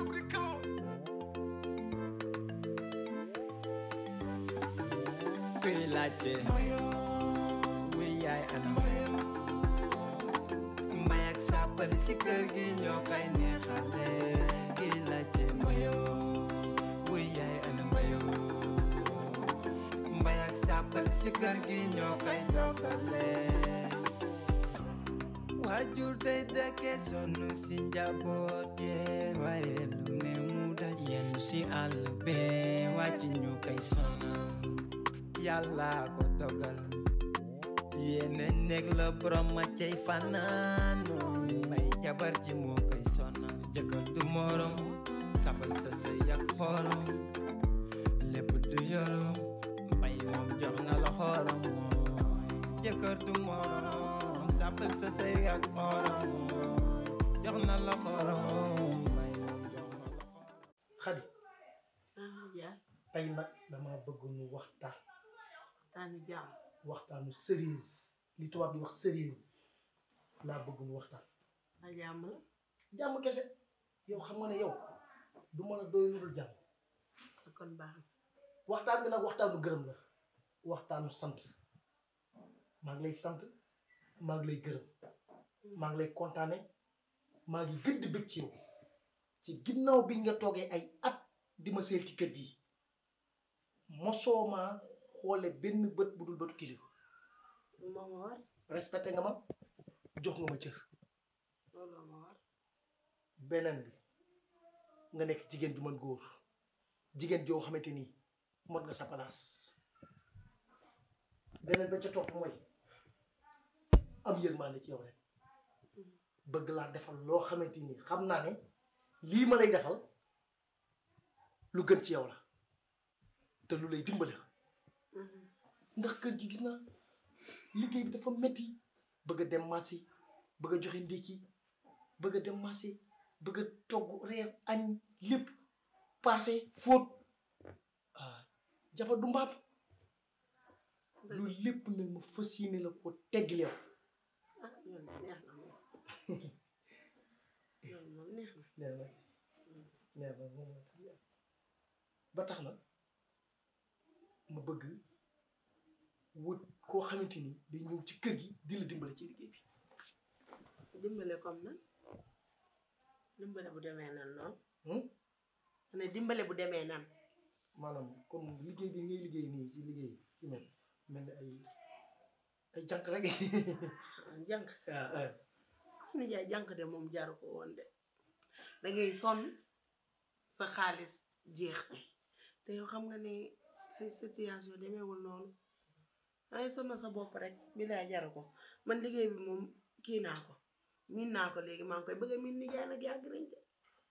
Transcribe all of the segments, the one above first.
kuy laajte wuy yaay anam mbay ak sàppali si kër gi ñoo koy neexale kuy laajte mayo wuy yaay anam mayo mbay ak sàppali si kër gi ñoo koy jokkale waajur day dëkke sonn si njaboot yee waaye lu ne mu daj yenn si àll bee wàcc ñu koy sonal yàlla ko dogal yéene nekk la borom ma cey fanaanu may jabar ji moo koy sonal jëkkër du morom sabal sa sëy ak xorom lépp du yoro mbay moom jox na la xorom mooy jëkkër du morom sabal sa sëy ak xorom jox na la xorom mbay moom jox na la xorom Xadi ja tey nag dama bëgg ñu waxtaan tani jam waxtaanu cerise li tubaab di wax cerise laa bëgg ñu waxtaan a jam la jàmm kese yow xam nga ne yow du mën a doy lu dul jàmm kon baax waxtaan bi nag waxtaanu gërëm la waxtaanu sant maa ngi lay sant maa ngi lay gërëm maa ngi lay kontaane maa ngi gën di bëgg ci yow ci ginnaaw bi nga toogee ay at di ma seel ci kër gi mosoo ma xoole benn bët bu dul bëtu kilifa moo ma war respecté nga ma jox nga ma cër loolu ma war beneen bi nga nekk jigéen ju mën góor jigéen joo xamante ni mot nga sa place beneen ba ca topp mooy am yërmande ci yow rek bëgg laa defal loo xamante ni xam naa ne lii ma lay defal lu gën ci yow la te lu lay dimbale ndax kër gi gis naa liggéey bi dafa metti bëgg a dem marché bëgg a joxe ndékki bëgg a dem marché bëgg a togg reer añ lépp passé fóot jabar du mbaam loolu lépp nag ma fas yéene la ko teggil yow loolu neex na moom loolu moom neex na moom ba tax na ma bëgg wut koo xamante ni day ñëw ci kër gi di la dimbale ci liggéey bi dimbale comme nan dimbale bu demee nan noonu ne dimbale bu demee nan maanaam comme liggéey bi ngay liggéey nii ci liggéey ci mel ni ay jànk rek jànk waaw ni jaay jànk de moom jaru ko woon de dangay sonn sa xaalis jeex bi te yow xam nga ne sa situation demeewul noonu dangay sonn sa bopp rek bi laa jaru ko man liggéey bi moom kii naa ko miin naa ko léegi maa ngi koy bëgg a miin ni jaay nag yàgg nañ de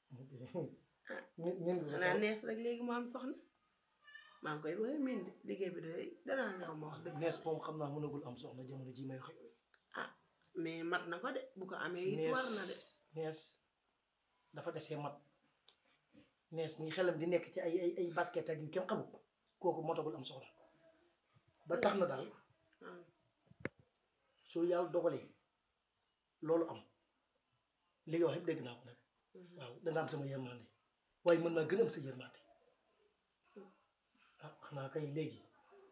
xanaa nees rek léegi mu am soxna maa ngi koy bëgg a miin de liggéey bi de déranger ma wax dëgg nees moom xam naa mënagul am soxna jamono ji may xëy mais mat na ko de bu ko amee it war na de nees dafa desee mat nees mi xelam di nekk ci ay basket ak yu kenn xamul kooku motagul am soxla ba tax na daal su yàlla dogalee loolu am li nga wax yëpp dégg naa ko nag waaw danga am sama yërmande waaye mën naa gën a am sa yërmande xanaa kay léegi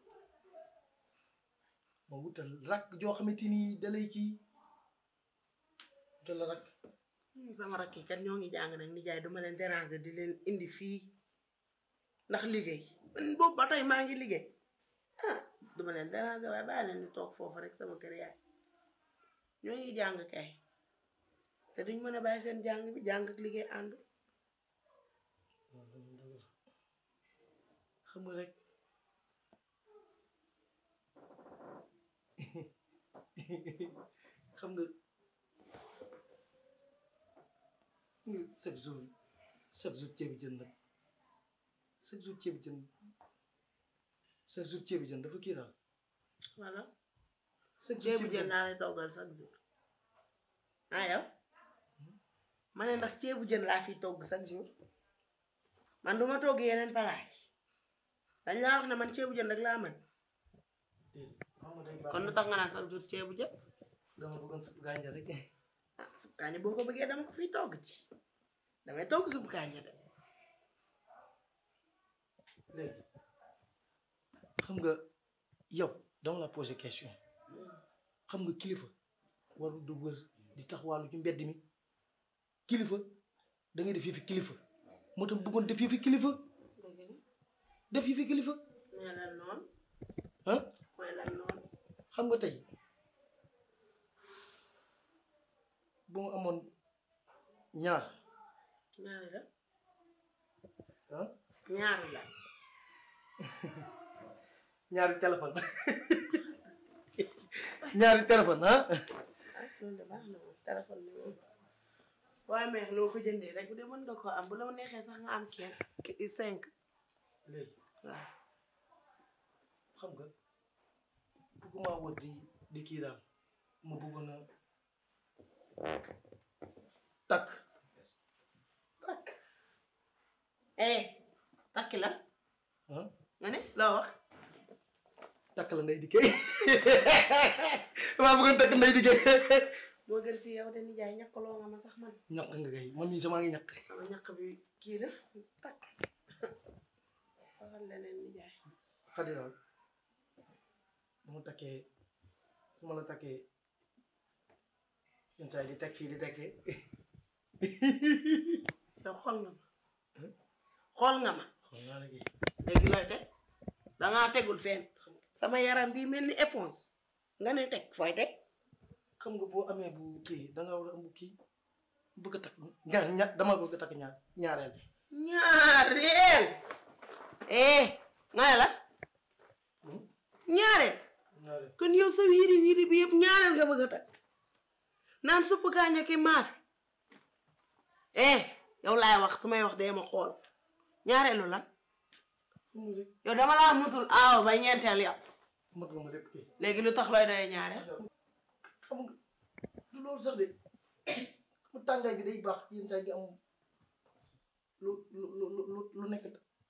ma wutal rakk joo xamante ni dalay kii wutal la rakk sama rakk yi kat ñoo ngi jàng nag ni jaay duma leen déranger di leen indi fii ndax liggéey man boobu ba tey maa ngi liggéey duma leen déranger waaye bàyyi leen ñu toog foofu rek sama kër yaay ñoo ngi jàng kay te duñ mën a bàyyi seen jàng bi jàng ak liggéey ànd xam nga rek xam nga chaque jour ceebu jën nag chaque jour ceebu jën dafa kii daal. voilà chaque jour ceebu jën naa lay toggal chaque jour yow ma ne ndax ceebu jën laa fi togg chaque jour man duma togg yeneen palaay dañ laa wax ne man ceebu jën rek laa mën kon lu tax nga naan chaque jour ceebu jën dama bëggoon supp gànja rek supp gànja boo ko bëggee dama ko fiy togg ci damay togg suppu kànja de. léegi xam nga yow dama la posé question xam nga kilifa warul du wër di taxawaalu ci mbedd mi kilifa da ngay def yëfi kilifa moo tax bëggoon def yëfi kilifa def yëfi kilifa. mooy lan noonu. ah mooy lan noonu. xam nga tey bu ma amoon ñaari la. ah ñaari la. ñaari téléphone ñaari téléphone ah. loolu de baax na moom téléphone bi moom. waaye mais loo ko jëndee rek bu dee mën nga koo am bu la neexee sax nga am kenn 5. léegi waaw. xam nga bëgguma wër di kii daal ma bëggoon a takk. takki la. ah nga ne loo wax. takk la nday dikkee maa bëggoon takk nday dikkee. moo gën si yow de nijaay ñàkkaloo nga ma sax man. ñàkk nga kay man mii sama ngi ñàkk. sama ñàkk bi kii la takk. waxal leneen nijaay. xadi daal bu ma takkee su ma la takkee yenn saa yi di teg fii di tekkee. yow xool nga ma. xool nga ma. xool naa la kii. léegi looy teg dangaa tegul fenn sama yaram bii mel ni éponge nga ne teg fooy teg. xam nga boo amee bu kii da nga war a am bu kii bëgg a takk dama bëgg a takk ñaareel. ñaareel. nga ne la. ñaareel. kon yow sa wiiri bi yëpp ñaareel nga bëgg a takk naan supp kànja ki maafe. yow laay wax su may wax dee ma xool ñaareelu lan. yow dama laa mutul aaw ba ñeenteel yow. mat nga ma lépp kii. léegi lu tax looy doyee ñaareel. xam nga du loolu sax de mu tàngaay bi day baax yenn saa gi am lu nekk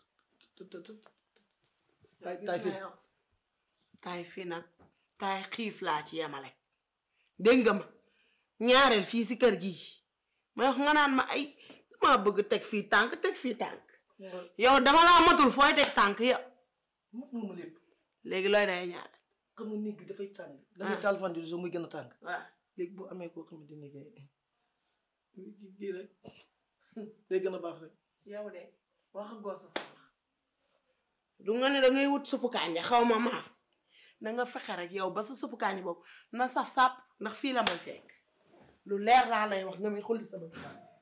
taay fii nag taay xiif laa ci yemale dégg nga ma ñaareel fii si kër gi may wax nga naan ma ay dama bëgg teg fii tànk yow dama laa matul fooy teg tànk yow. mat nga ma lépp. léegi looy doyee ñaareel. xam nga néeg bi dafay tàng. dangay taal fan di muy gën a tàng. waaw léegi boo amee koo xamante ni kay kii rek day gën a baax rek. yow de wax ak góor sa soxla du nga ne da ngay wut suppu kànja xaw ma maaf na nga fexe rek yow ba sa suppu kànja boobu na saf sàpp ndax fii la may fekk lu leer laa lay wax nga may xulli sa bët.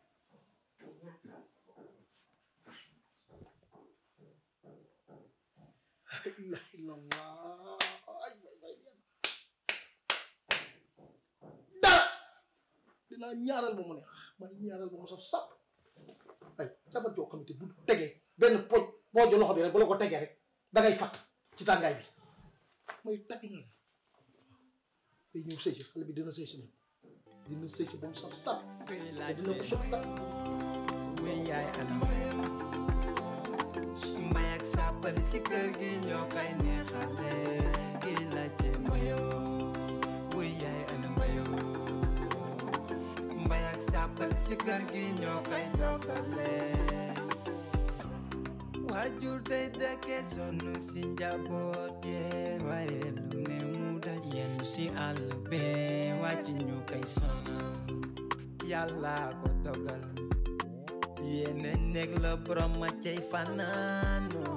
dinaa ñaaral ba mu neex man ñaaral ba mu saf sàpp ay jabar joo xamante bu tegee benn pooju loxo bi rek bu la ko tegee rek dangay fatt ci tàngaay bi may takk ñaar day ñëw sëy si xale bi dina sëy si moom dina sëy si ba mu saf sàpp dina ko sot takk wéy yaay anam mbay ak sàppali si kër gi ñoo koy neexale kii laajte mbayoo wéy yaay anam mbayoo mbay ak sàppali si kër gi ñoo koy jokkale waajur day dëkke sonn si njaboot yee waaye lu ne mu daj yenn si àll bee wàcc ñu koy sonal yàlla ko dogal yéene nekk la borom ma cay fanaan